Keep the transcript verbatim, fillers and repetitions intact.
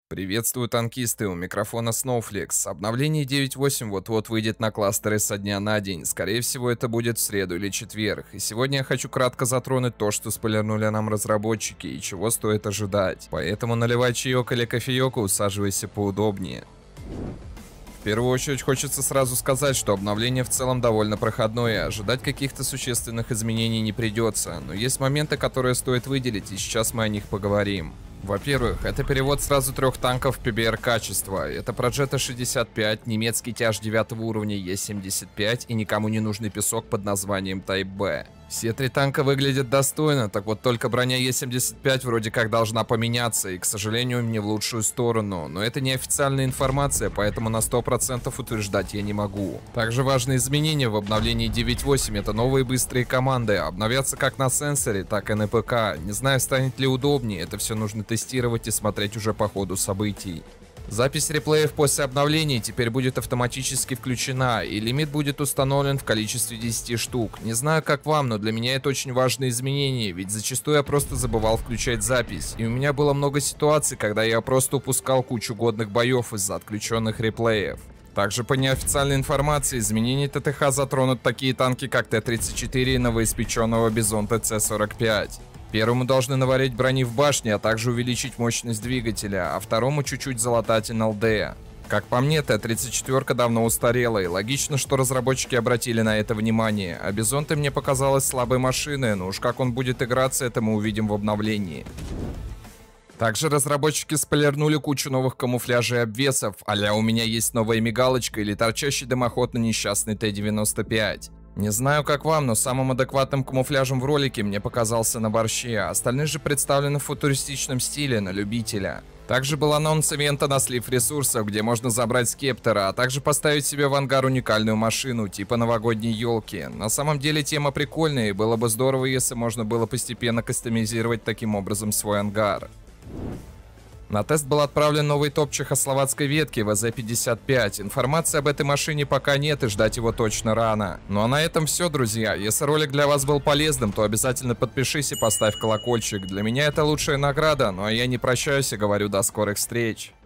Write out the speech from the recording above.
Приветствую, танкисты, у микрофона Snowflakes. Обновление девять точка восемь вот-вот выйдет на кластеры со дня на день. Скорее всего, это будет в среду или четверг. И сегодня я хочу кратко затронуть то, что спойлернули нам разработчики и чего стоит ожидать. Поэтому наливай чаек или кофеек и усаживайся поудобнее. В первую очередь хочется сразу сказать, что обновление в целом довольно проходное, ожидать каких-то существенных изменений не придется, но есть моменты, которые стоит выделить, и сейчас мы о них поговорим. Во-первых, это перевод сразу трех танков пи би ар качества. Это Проджета шестьдесят пять, немецкий тяж девятого уровня Е семьдесят пять и никому не нужный песок под названием Type B. Все три танка выглядят достойно, так вот только броня Е семьдесят пять вроде как должна поменяться, и, к сожалению, не в лучшую сторону. Но это не официальная информация, поэтому на сто процентов утверждать я не могу. Также важные изменения в обновлении девять точка восемь — это новые быстрые команды. Обновятся как на сенсоре, так и на ПК. Не знаю, станет ли удобнее, это все нужно тестировать и смотреть уже по ходу событий. Запись реплеев после обновления теперь будет автоматически включена, и лимит будет установлен в количестве десяти штук. Не знаю, как вам, но для меня это очень важное изменение, ведь зачастую я просто забывал включать запись, и у меня было много ситуаций, когда я просто упускал кучу годных боев из-за отключенных реплеев. Также по неофициальной информации, изменения ТТХ затронут такие танки, как Т тридцать четыре и новоиспеченного Бизон Т Ц сорок пять. Первому должны наварить брони в башне, а также увеличить мощность двигателя, а второму чуть-чуть залатать эн эл дэ. Как по мне, Т тридцать четыре давно устарела, и логично, что разработчики обратили на это внимание, а Бизон-то мне показалась слабой машиной, но уж как он будет играться, это мы увидим в обновлении. Также разработчики спойлернули кучу новых камуфляжей и обвесов, а-ля у меня есть новая мигалочка или торчащий дымоход на несчастный Т девяносто пять. Не знаю, как вам, но самым адекватным камуфляжем в ролике мне показался на борще, а остальные же представлены в футуристичном стиле на любителя. Также был анонс ивента на слив ресурсов, где можно забрать скептера, а также поставить себе в ангар уникальную машину, типа новогодней елки. На самом деле тема прикольная, и было бы здорово, если можно было постепенно кастомизировать таким образом свой ангар. На тест был отправлен новый топ чехословацкой ветки вэ зэ пятьдесят пять. Информации об этой машине пока нет, и ждать его точно рано. Ну а на этом все, друзья. Если ролик для вас был полезным, то обязательно подпишись и поставь колокольчик. Для меня это лучшая награда, ну а я не прощаюсь и говорю до скорых встреч.